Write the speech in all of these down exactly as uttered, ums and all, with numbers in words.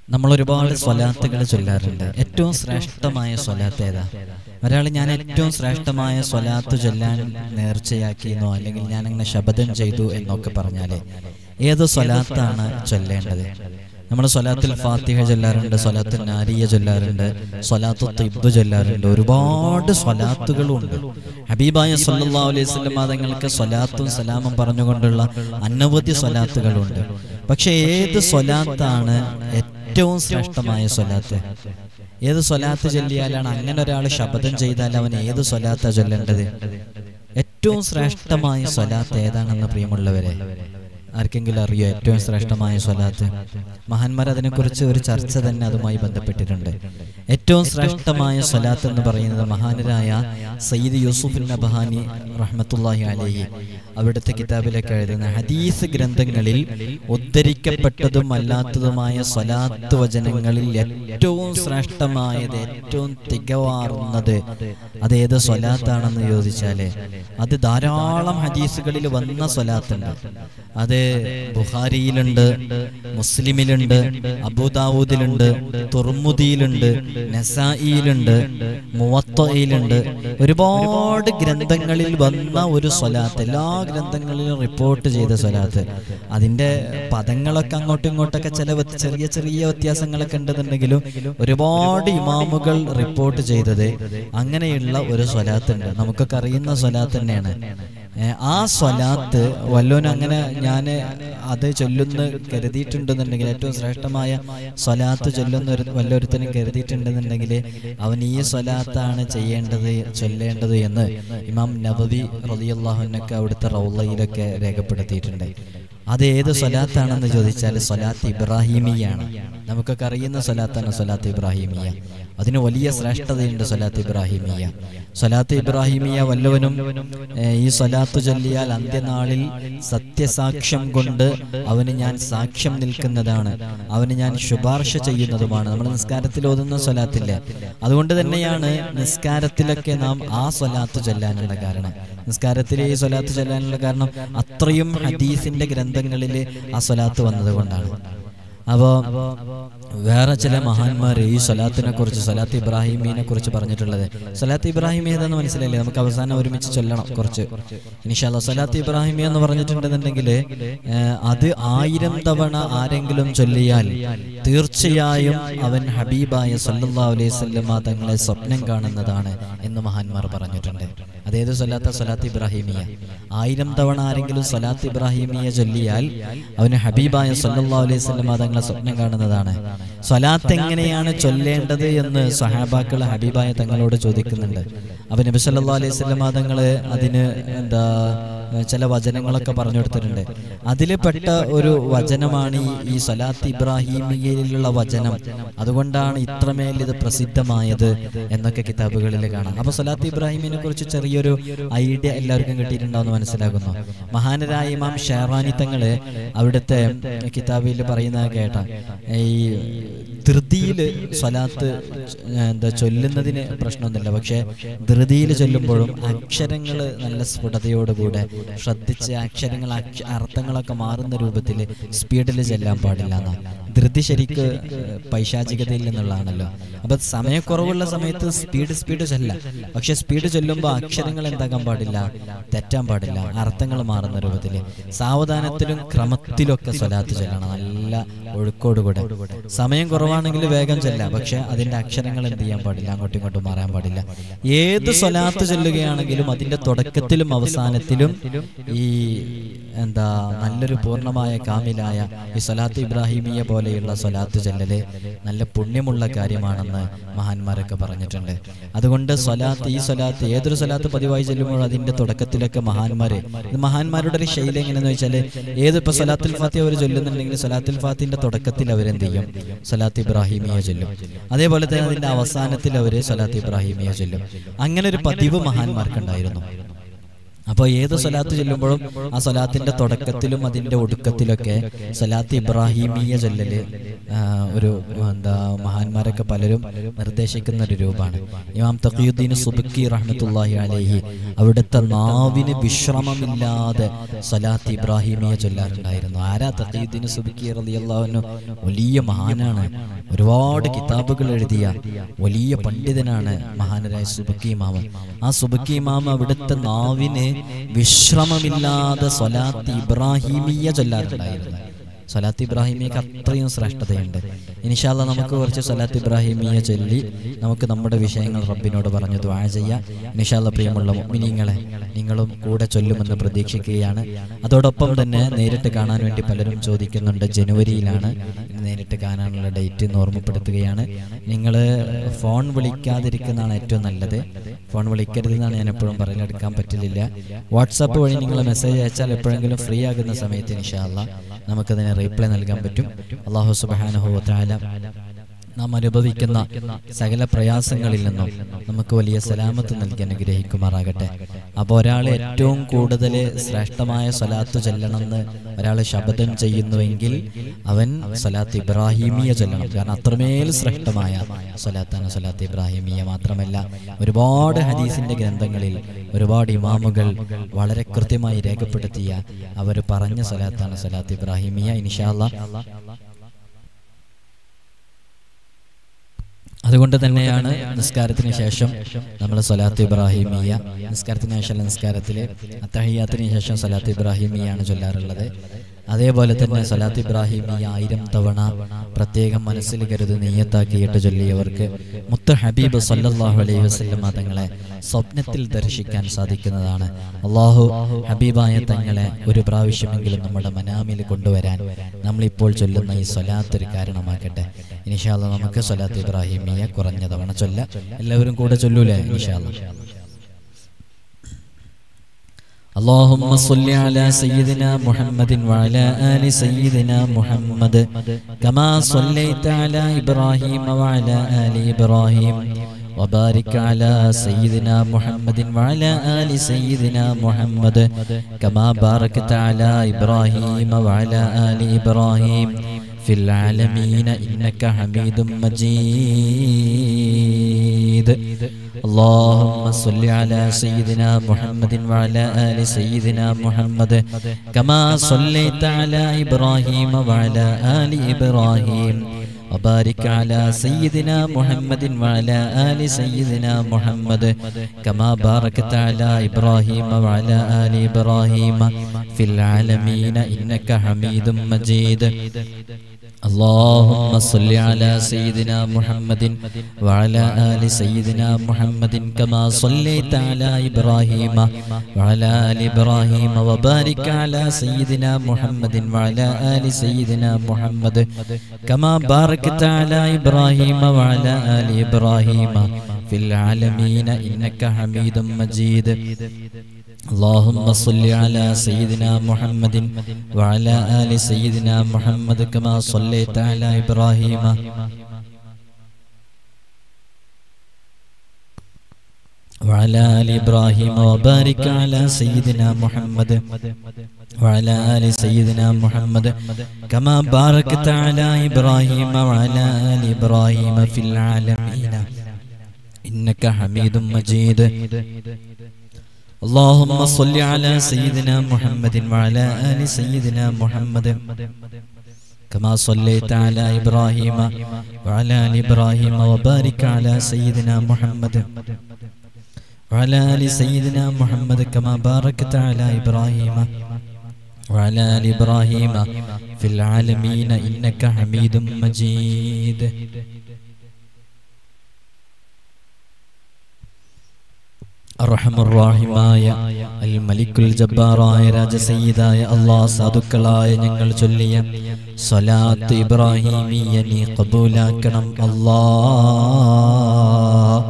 നമ്മൾ ഒരുപാട് സ്വലാത്തുകൾ ചൊല്ലാറുണ്ട്. ഏറ്റവും ശ്രേഷ്ഠമായ സ്വലാത്ത് ഏതാ? ഒരാൾ ഞാൻ ഏറ്റവും ശ്രേഷ്ഠമായ സ്വലാത്ത് ചൊല്ലാൻ നേർച്ചയാക്കിയെന്നോ അല്ലെങ്കിൽ ഞാൻ അങ്ങനെ ശപഥം ചെയ്തു എന്നൊക്കെ പറഞ്ഞാല് ഏത് സ്വലാത്താണ് ചൊല്ലേണ്ടത്? നമ്മൾ സ്വലാത്തുൽ ഫാത്തിഹ ചൊല്ലാറുണ്ട്, സ്വലാത്തുൽ നാരിയ ചൊല്ലാറുണ്ട്, സ്വലാത്തു തിബ്ബ് ചൊല്ലാറുണ്ട്. ഒരുപാട് സ്വലാത്തുകളുണ്ട്. ഹബീബായ സല്ലല്ലാഹു അലൈഹി വസല്ലം തങ്ങൾക്ക് സ്വലാത്തും സലാമും പറഞ്ഞുകൊണ്ടുള്ള അനവധി സ്വലാത്തുകളുണ്ട്. പക്ഷെ ഏത് സ്വലാത്താണ് ഏറ്റവും ശ്രേഷ്ഠമായ സ്വലാത്ത്? ഏത് സ്വലാത്ത് ചൊല്ലിയാലാണ്, അങ്ങനെ ഒരാൾ ശപഥം ചെയ്താൽ അവൻ ഏത് സ്വലാത്താ ചൊല്ലേണ്ടത്? ഏറ്റവും ശ്രേഷ്ഠമായ സ്വലാത്ത് ഏതാണെന്ന് പ്രിയമുള്ളവരെ ആർക്കെങ്കിലും അറിയോ ഏറ്റവും ശ്രേഷ്ഠമായ സ്വലാത്ത്? മഹാന്മാർ അതിനെക്കുറിച്ച് ഒരു ചർച്ച തന്നെ അതുമായി ബന്ധപ്പെട്ടിട്ടുണ്ട്. ഏറ്റവും ശ്രേഷ്ഠമായ സ്വലാത്ത് എന്ന് പറയുന്നത് മഹാനരായ സയ്യിദ് യൂസുഫ് നബഹാനി റഹ്മത്തുള്ളാഹി അലൈഹി അവിടുത്തെ കിതാബിലൊക്കെ എഴുതുന്ന ഹദീസ് ഗ്രന്ഥങ്ങളിൽ ഉദ്ധരിക്കപ്പെട്ടതും അല്ലാത്തതുമായ സ്വലാത്ത് വചനങ്ങളിൽ ഏറ്റവും ശ്രേഷ്ഠമായത്, ഏറ്റവും തികവാർന്നത് അതേത് സ്വലാത്താണെന്ന് ചോദിച്ചാല് അത് ധാരാളം ഹദീസുകളിൽ വന്ന സ്വലാത്തുണ്ട്. അത് ബുഖാരിയിലുണ്ട്, മുസ്ലിമിലുണ്ട്, അബൂദാവൂദിലുണ്ട്, തുർമുദിയിലുണ്ട്, നസായിയിലുണ്ട്, മുവത്തയിലുണ്ട്. ഒരുപാട് ഗ്രന്ഥങ്ങളിൽ വന്ന ഒരു സ്വലാത്ത്, എല്ലാ ഗ്രന്ഥങ്ങളിലും റിപ്പോർട്ട് ചെയ്ത സ്വലാത്ത്. അതിന്റെ പദങ്ങളൊക്കെ അങ്ങോട്ടും ഇങ്ങോട്ടൊക്കെ ചില ചെറിയ ചെറിയ വ്യത്യാസങ്ങളൊക്കെ ഉണ്ടെന്നുണ്ടെങ്കിലും ഒരുപാട് ഇമാമുകൾ റിപ്പോർട്ട് ചെയ്തത് അങ്ങനെയുള്ള ഒരു സ്വലാത്ത് ഉണ്ട്. നമുക്കൊക്കെ അറിയുന്ന സ്വലാത്ത് തന്നെയാണ്. ആ സ്വലാത്ത് വല്ലോനും അങ്ങനെ ഞാൻ അത് ചൊല്ലുന്ന കരുതിയിട്ടുണ്ടെന്നുണ്ടെങ്കിൽ, ഏറ്റവും ശ്രേഷ്ഠമായ സ്വലാത്ത് ചൊല്ലുന്ന ഒരു വല്ലൊരുത്തനും കരുതിയിട്ടുണ്ടെന്നുണ്ടെങ്കിൽ അവൻ ഈ സ്വലാത്താണ് ചെയ്യേണ്ടത്, ചൊല്ലേണ്ടത് എന്ന് ഇമാം നബവി റളിയല്ലാഹു അൻഹു അവിടുത്തെ റൗളയിലൊക്കെ രേഖപ്പെടുത്തിയിട്ടുണ്ട്. അത് ഏത് സ്വലാത്താണെന്ന് ചോദിച്ചാൽ സ്വലാത്ത് ഇബ്രാഹിമിയാണ്. നമുക്കൊക്കെ അറിയുന്ന സ്വലാത്താണ് സ്വലാത്ത് ഇബ്രാഹിമിയ. അതിന് വലിയ ശ്രേഷ്ഠതയുണ്ട് സ്വലാത്ത് ഇബ്രാഹിമിയ. സ്വലാത്ത് ഇബ്രാഹിമിയ വല്ലവനും ഈ സ്വലാത്ത് ചൊല്ലിയാൽ അന്ത്യനാളിൽ സത്യസാക്ഷ്യം കൊണ്ട് അവന് ഞാൻ സാക്ഷ്യം നിൽക്കുന്നതാണ്, അവന് ഞാൻ ശുപാർശ ചെയ്യുന്നതുമാണ്. നമ്മൾ നിസ്കാരത്തിൽ ഓതുന്ന സ്വലാത്തില്ലേ, അതുകൊണ്ട് തന്നെയാണ് നിസ്കാരത്തിലൊക്കെ നാം ആ സ്വലാത്ത് ചൊല്ലാനുള്ള കാരണം. നിസ്കാരത്തിലെ ഈ സ്വലാത്ത് ചൊല്ലാനുള്ള കാരണം അത്രയും ഹദീസിന്റെ ഗ്രന്ഥങ്ങളിൽ ആ സ്വലാത്ത് വന്നത് കൊണ്ടാണ്. അപ്പോ വേറെ ചില മഹാന്മാർ ഈ സ്വലാത്തിനെ കുറിച്ച്, സ്വലാത്ത് ഇബ്രാഹിമീനെ കുറിച്ച് പറഞ്ഞിട്ടുള്ളത്, സ്വലാത്ത് ഇബ്രാഹിമി ഏതെന്ന് മനസ്സിലായില്ലേ? നമുക്ക് അവസാനം ഒരുമിച്ച് ചൊല്ലണം കുറച്ച് ഇൻഷാ അല്ലാഹ്. സ്വലാത്ത് ഇബ്രാഹിമി എന്ന് പറഞ്ഞിട്ടുണ്ടെന്നുണ്ടെങ്കിൽ അത് ആയിരം തവണ ആരെങ്കിലും ചൊല്ലിയാൽ തീർച്ചയായും അവൻ ഹബീബായ സല്ലല്ലാഹു അലൈഹി വസല്ലം തങ്ങളെ സ്വപ്നം കാണുന്നതാണ് എന്ന് മഹാന്മാർ പറഞ്ഞിട്ടുണ്ട്. അതേത് സ്വലാത്ത? സ്വലാത്ത് ഇബ്രാഹിമിയ. ആയിരം തവണ ആരെങ്കിലും സ്വലാത്ത് ഇബ്രാഹിമിയ ചൊല്ലിയാൽ അവന് ഹബീബായ സല്ലല്ലാഹു അലൈഹി വസല്ലം തങ്ങളെ സ്വപ്നം കാണുന്നതാണ്. സ്വലാത്ത് എങ്ങനെയാണ് ചൊല്ലേണ്ടത് എന്ന് സ്വഹാബാക്കൾ ഹബീബായ തങ്ങളോട് ചോദിക്കുന്നുണ്ട്. അപ്പൊ നബി സല്ലല്ലാഹു അലൈഹി വസല്ലം തങ്ങൾ അതിന് എന്താ ചില വചനങ്ങളൊക്കെ പറഞ്ഞു കൊടുത്തിട്ടുണ്ട്. അതിൽ പെട്ട ഒരു വചനമാണ് ഈ ഈ സ്വലാത്ത് ഇബ്രാഹിമിയയിലുള്ള വചനം. അതുകൊണ്ടാണ് ഇത്രമേൽ ഇത് പ്രസിദ്ധമായത് എന്നൊക്കെ കിതാബുകളിൽ കാണാം. അപ്പൊ സ്വലാത്ത് ഇബ്രാഹിമിനെ കുറിച്ച് ചെറിയൊരു ഐഡിയ എല്ലാവർക്കും കിട്ടിയിട്ടുണ്ടാവുമെന്ന് മനസ്സിലാക്കുന്നു. മഹാനരായ ഇമാം ഷെഹറാനി തങ്ങള് അവിടുത്തെ കിതാബിൽ പറയുന്ന കേട്ട ഈ ധൃതിയിൽ സ്വലാത്ത് എന്താ ചൊല്ലുന്നതിന് പ്രശ്നമൊന്നുമില്ല. പക്ഷെ ധൃതിയിൽ ചൊല്ലുമ്പോഴും അക്ഷരങ്ങൾ നല്ല സ്ഫുടതയോടുകൂടെ ശ്രദ്ധിച്ച് അക്ഷരങ്ങൾ അർത്ഥങ്ങളൊക്കെ മാറുന്ന രൂപത്തിൽ സ്പീഡിൽ ചെല്ലാൻ പാടില്ല എന്നാണ്. ധൃതി ശരിക്ക് പൈശാചികതയിൽ നിന്നുള്ളതാണല്ലോ. അപ്പൊ സമയക്കുറവുള്ള സമയത്ത് സ്പീഡ് സ്പീഡ് ചെല്ലാം. പക്ഷെ സ്പീഡ് ചൊല്ലുമ്പോൾ അക്ഷരങ്ങൾ എന്താക്കാൻ പാടില്ല, തെറ്റാൻ പാടില്ല, അർത്ഥങ്ങൾ മാറുന്ന രൂപത്തിൽ സാവധാനത്തിലും ക്രമത്തിലൊക്കെ സ്വലാത്ത് ചൊല്ലണം, നല്ല ഒഴുക്കോടുകൂടെ. സമയം കുറവാണെങ്കിൽ വേഗം ചെല്ലാം, പക്ഷെ അതിന്റെ അക്ഷരങ്ങൾ എന്ത് ചെയ്യാൻ പാടില്ല, അങ്ങോട്ടും ഇങ്ങോട്ടും മാറാൻ പാടില്ല. ഏത് സ്വലാത്ത് ചൊല്ലുകയാണെങ്കിലും അതിന്റെ തുടക്കത്തിലും അവസാനത്തിലും ഈ എന്താ നല്ലൊരു പൂർണ്ണമായ കാമിലായ ഈ സ്വലാത്ത് ഇബ്രാഹിമിയ പോലെയുള്ള സ്വലാത്ത് ചൊല്ലല് നല്ല പുണ്യമുള്ള കാര്യമാണെന്ന് മഹാന്മാരൊക്കെ പറഞ്ഞിട്ടുണ്ട്. അതുകൊണ്ട് സ്വലാത്ത്, ഈ സ്വലാത്ത് ഏതൊരു സ്വലാത്ത് പതിവായി ചെല്ലുമ്പോൾ അതിന്റെ തുടക്കത്തിലൊക്കെ മഹാന്മാര്, ഇത് മഹാന്മാരുടെ ഒരു ശൈലി എങ്ങനെയെന്ന് വെച്ചാല്, ഏത് ഇപ്പൊ സ്വലാത്തുൽ ഫാത്തിഹ അവർ ചൊല്ലുന്നുണ്ടെങ്കിൽ സ്വലാത്തുൽ ഫാത്തിഹിന്റെ തുടക്കത്തിൽ അവരെന്ത് ചെയ്യും, സ്വലാത്ത് ഇബ്രാഹിമിയ ചൊല്ലും. അതേപോലെ തന്നെ അതിന്റെ അവസാനത്തിൽ അവര് സ്വലാത്ത് ഇബ്രാഹിമിയ ചൊല്ലും. അങ്ങനെ ഒരു പതിവ് മഹാന്മാർക്കുണ്ടായിരുന്നു. അപ്പോൾ ഏത് സ്വലാത്ത് ചൊല്ലുമ്പോഴും ആ സ്വലാത്തിന്റെ തുടക്കത്തിലും അതിന്റെ ഒടുക്കത്തിലൊക്കെ സ്വലാത്ത് ഇബ്രാഹിമിയ ചൊല്ലല് ഒരു എന്താ മഹാന്മാരൊക്കെ പലരും നിർദ്ദേശിക്കുന്ന ഒരു രൂപമാണ്. ഇമാം തഖിയുദ്ദീൻ സുബ്കി റഹ്മത്തുള്ളാഹി അലൈഹി അവിടുത്തെ നാവിന് വിശ്രമമില്ലാതെ സ്വലാത്ത് ഇബ്രാഹിമിയ ചൊല്ലാറുണ്ടായിരുന്നു. ആരാ തഖിയുദ്ദീൻ സുബ്കി റളിയല്ലാഹു അൻഹു? വലിയ മഹാനാണ്. ഒരുപാട് കിതാബുകൾ എഴുതിയ വലിയ പണ്ഡിതനാണ് മഹാനരായ സുബക്കി ഇമാം. ആ സുബക്കി ഇമാം അവിടുത്തെ നാവിന് വിശ്രമമില്ലാതെ സ്വലാത്ത് ഇബ്രാഹിമിയ ചൊല്ലാറുണ്ടായിരുന്നു. സ്വലാത്ത് ഇബ്രാഹിമിയക്ക് അത്രയും ശ്രേഷ്ഠതയുണ്ട്. ഇൻഷാ അല്ലാഹ് നമുക്ക് കുറച്ച് സ്വലാത്ത് ഇബ്രാഹിമിയ ചൊല്ലി നമുക്ക് നമ്മുടെ വിഷയങ്ങൾ റബ്ബിനോട് പറഞ്ഞു ദുആ ചെയ്യാം. ഇൻഷാ അല്ലാഹ് പ്രിയമുള്ള മുഅ്മിനീങ്ങളെ, നിങ്ങളും കൂടെ ചൊല്ലുമെന്ന് പ്രതീക്ഷിക്കുകയാണ്. അതോടൊപ്പം തന്നെ നേരിട്ട് കാണാൻ വേണ്ടി പലരും ചോദിക്കുന്നുണ്ട്. ജനുവരിയിലാണ് നേരിട്ട് കാണാനുള്ള ഡേറ്റ് എന്ന് ഓർമ്മപ്പെടുത്തുകയാണ്. നിങ്ങൾ ഫോൺ വിളിക്കാതിരിക്കുന്നതാണ് ഏറ്റവും നല്ലത്. ഫോൺ വിളിക്കരുതെന്നാണ് ഞാൻ എപ്പോഴും പറയൽ, എടുക്കാൻ പറ്റില്ല. വാട്സാപ്പ് വഴി നിങ്ങൾ മെസ്സേജ് അയച്ചാൽ എപ്പോഴെങ്കിലും ഫ്രീ ആകുന്ന സമയത്ത് ഇൻഷാ അല്ലാഹ് നമുക്കതിന് റീപ്ലൈ നൽകാൻ പറ്റും. അല്ലാഹു സുബ്ഹാനഹു വ തആല നാം അനുഭവിക്കുന്ന സകല പ്രയാസങ്ങളിൽ നിന്നും നമുക്ക് വലിയ സലാമത്ത് നൽകി അനുഗ്രഹിക്കുമാറാകട്ടെ. അപ്പോൾ ഒരാൾ ഏറ്റവും കൂടുതൽ ശ്രേഷ്ഠമായ സ്വലാത്ത് ചൊല്ലണമെന്ന് ഒരാൾ ശപഥം ചെയ്യുന്നുവെങ്കിൽ അവൻ സ്വലാത്ത് ഇബ്രാഹിമിയ ചൊല്ലണം. കാരണം അത്രമേൽ ശ്രേഷ്ഠമായ സ്വലാത്താണ് സ്വലാത്ത് ഇബ്രാഹിമിയ. മാത്രമല്ല ഒരുപാട് ഹദീസിന്റെ ഗ്രന്ഥങ്ങളിൽ ഒരുപാട് ഇമാമുകൾ വളരെ കൃത്യമായി രേഖപ്പെടുത്തിയ അവർ പറഞ്ഞ സ്വലാത്താണ് സ്വലാത്ത് ഇബ്രാഹിമിയ. ഇൻഷാ അല്ലാഹ് അതുകൊണ്ട് തന്നെയാണ് നിസ്കാരത്തിന് ശേഷം നമ്മൾ സ്വലാത്ത് ഇബ്രാഹിമിയ, നിസ്കാരത്തിന് ശേഷം നിസ്കാരത്തിലെ അത്തഹിയ്യാത്തിന് ശേഷം സ്വലാത്ത് ഇബ്രാഹിമിയാണ് ചൊല്ലാറുള്ളത്. അതേപോലെ തന്നെ സ്വലാത്ത് ഇബ്രാഹിമിയ ആയിരം തവണ പ്രത്യേകം മനസ്സിൽ കരുതി നിയ്യത്താക്കിയിട്ട് ചൊല്ലിയവർക്ക് മുത്ത് ഹബീബ് സല്ലല്ലാഹു അലൈഹി വസല്ലം തങ്ങളെ സ്വപ്നത്തിൽ ദർശിക്കാൻ സാധിക്കുന്നതാണ്. അള്ളാഹു ഹബീബായ തങ്ങളെ ഒരു പ്രാവശ്യമെങ്കിലും നമ്മുടെ മനാമിൽ കൊണ്ടുവരാൻ നമ്മളിപ്പോൾ ചൊല്ലുന്ന ഈ സ്വലാത്ത് ഒരു കാരണമാക്കട്ടെ. ഇൻഷാ അല്ലാഹ് നമുക്ക് സ്വലാത്ത് ഇബ്രാഹിമിയ കുറഞ്ഞ തവണ ചൊല്ല. എല്ലാവരും കൂടെ ചൊല്ലൂലേ? ഇൻഷാ അല്ലാഹ്. اللهم صل على سيدنا محمد وعلى آل سيدنا محمد كما صليت على إبراهيم وعلى آل إبراهيم وبارك على سيدنا محمد وعلى آل سيدنا محمد كما باركت على إبراهيم وعلى آل إبراهيم في العالمين إنك حميد مجيد. اللهم صل على سيدنا محمد وعلى آل سيدنا محمد كما صليت على إبراهيم وعلى آل إبراهيم وبارك على سيدنا محمد وعلى آل سيدنا محمد كما باركت على إبراهيم وعلى آل إبراهيم في العالمين إنك حميد مجيد. اللهم صل على سيدنا محمد وعلى آل سيدنا محمد كما صليت على إبراهيم وعلى آل إبراهيم وبارك على سيدنا محمد وعلى آل سيدنا محمد كما باركت على إبراهيم وعلى آل إبراهيم في العالمين إنك حميد مجيد. اللهم صل على سيدنا محمد وعلى آل سيدنا محمد كما صليت على إبراهيم وعلى آل إبراهيم وبارك على سيدنا محمد وعلى آل سيدنا محمد كما باركت على إبراهيم وعلى آل إبراهيم في العالمين إنك حميد مجيد. اللهم صل على سيدنا محمد وعلى آل سيدنا محمد كما صليت على إبراهيم وعلى آل إبراهيم وبارك على سيدنا محمد وعلى آل سيدنا محمد كما باركت على إبراهيم وعلى آل إبراهيم في العالمين إنك حميد مجيد. അർഹമുർറാഹിമായ അൽ മലിക്കുൽ ജബ്ബാറായ രാജസയ്യിദായ അല്ലാഹ് സാധുക്കളായ ഞങ്ങൾ ചൊല്ലിയ സ്വലാത്ത് ഇബ്രാഹിമിയ നീ ഖബൂലാക്കണം അല്ലാഹ്,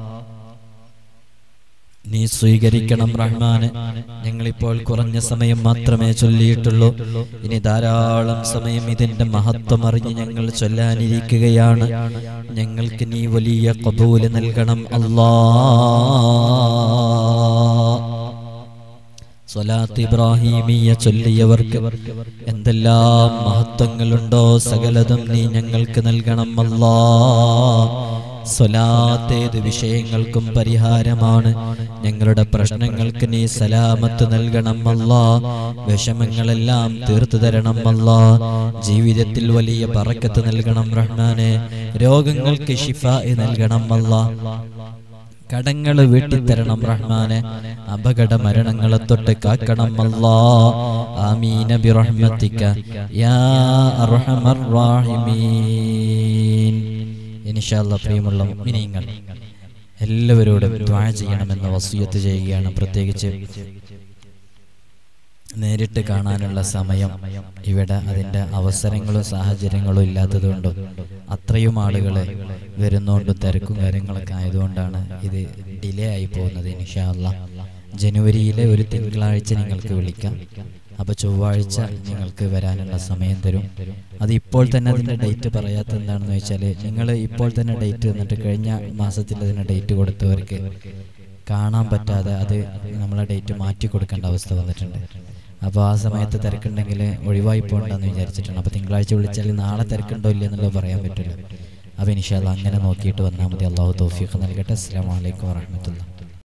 നീ സ്വീകരിക്കണം റഹ്മാനെ. ഞങ്ങളിപ്പോൾ കുറഞ്ഞ സമയം മാത്രമേ ചൊല്ലിയിട്ടുള്ളൂ. ഇനി ധാരാളം സമയം ഇതിന്റെ മഹത്വം അറിഞ്ഞ് ഞങ്ങൾ ചൊല്ലാനിരിക്കുകയാണ്. ഞങ്ങൾക്ക് നീ വലിയ ഖബൂൽ നൽകണം അല്ലാഹ്. സ്വലാത്ത് ഇബ്രാഹിമിയ ചൊല്ലിയവർക്ക് എന്തെല്ലാം മഹത്വങ്ങളുണ്ടോ സകലതും നീ ഞങ്ങൾക്ക് നൽകണം അല്ലാഹ്. സ്വലാത്ത് ഏത് വിഷയങ്ങൾക്കും പരിഹാരമാണ്. ഞങ്ങളുടെ പ്രശ്നങ്ങൾക്ക് നീ സലാമത്ത് നൽകണം അല്ലാ. വിഷമങ്ങളെല്ലാം തീർത്തു തരണം അല്ലാ. ജീവിതത്തിൽ വലിയ ബറക്കത്ത് നൽകണം റഹ്മാനെ. രോഗങ്ങൾക്ക് ശിഫാ നൽകണം അല്ലാ. കടങ്ങൾ വീട്ടിത്തരണം റഹ്മാനെ. അപകട മരണങ്ങളെ തൊട്ട് കാക്കണം അല്ലാ. ആമീന ബിറഹ്മതിക യാ അർഹമർ റഹീമീൻ. ഇൻഷാ അല്ലാഹ് പ്രിയമുള്ള മുഅ്മിനീങ്ങൾ എല്ലാവരോടും ദുആ ചെയ്യണമെന്ന് വസിയത്ത് ചെയ്യുകയാണ്. പ്രത്യേകിച്ച് നേരിട്ട് കാണാനുള്ള സമയം ഇവിടെ അതിൻ്റെ അവസരങ്ങളും സാഹചര്യങ്ങളും ഇല്ലാത്തതുകൊണ്ടും അത്രയും ആളുകൾ വരുന്നോണ്ടും തിരക്കും കാര്യങ്ങളൊക്കെ ആയതുകൊണ്ടാണ് ഇത് ഡിലേ ആയി പോകുന്നത്. ഇൻഷാ അല്ലാഹ് ജനുവരിയിലെ ഒരു തിങ്കളാഴ്ച നിങ്ങൾക്ക് വിളിക്കാം. അപ്പോൾ ചൊവ്വാഴ്ച നിങ്ങൾക്ക് വരാനുള്ള സമയം തരും. അത് ഇപ്പോൾ തന്നെ അതിൻ്റെ ഡേറ്റ് പറയാത്ത എന്താണെന്ന് വെച്ചാൽ, നിങ്ങൾ ഇപ്പോൾ തന്നെ ഡേറ്റ് തന്നിട്ട് കഴിഞ്ഞ മാസത്തിൽ അതിന് ഡേറ്റ് കൊടുത്തവർക്ക് കാണാൻ പറ്റാതെ അത് നമ്മളെ ഡേറ്റ് മാറ്റി കൊടുക്കേണ്ട അവസ്ഥ വന്നിട്ടുണ്ട്. അപ്പോൾ ആ സമയത്ത് തിരക്കുണ്ടെങ്കിൽ ഒഴിവായി പോകണ്ടെന്ന് വിചാരിച്ചിട്ടുണ്ട്. അപ്പോൾ തിങ്കളാഴ്ച വിളിച്ചാൽ നാളെ തിരക്കുണ്ടോ ഇല്ല എന്നുള്ളത് പറയാൻ പറ്റില്ല. അപ്പോൾ ഇൻഷാ അല്ലാഹ് അങ്ങനെ നോക്കിയിട്ട് വന്നാൽ മതി. അല്ലാഹു തൗഫീഖ് നൽകട്ടെ. അസ്സലാമു അലൈക്കും വറഹ്മത്തുള്ളാഹി.